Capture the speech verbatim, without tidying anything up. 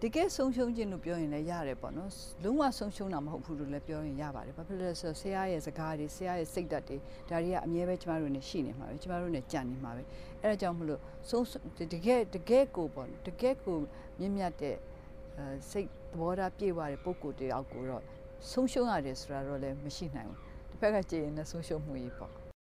တကယ်ဆုံးရှုံးခြင်းလို့ပြောရင်လည်းရတယ်ပေါ့နော်လုံးဝဆုံးရှုံးတာမဟုတ်ဘူးလို့လည်းပြောရင်ရပါတယ်ဘာဖြစ်လဲဆိုတော့ဆရာရဲ့စကားတွေဆရာရဲ့စိတ်ဓာတ်တွေဒါတွေကအမြဲပဲကျမတို့နဲ့ရှိနေမှာပဲကျမတို့နဲ့ကြံ့နေမှာပဲအဲဒါကြောင့်မလို့ဆုံးတကယ်တကယ်ကိုပေါ့တကယ်ကိုမြင့်မြတ်တဲ့အဲစိတ်သဘောထားပြည့်ဝတဲ့ပုံကိုယ်တယောက်ကိုတော့ဆုံးရှုံးရတယ်ဆိုတာတော့လည်းမရှိနိုင်ဘူးတစ်ဖက်ကကြည့်ရင်လည်းဆုံးရှုံးမှုကြီးပေါ့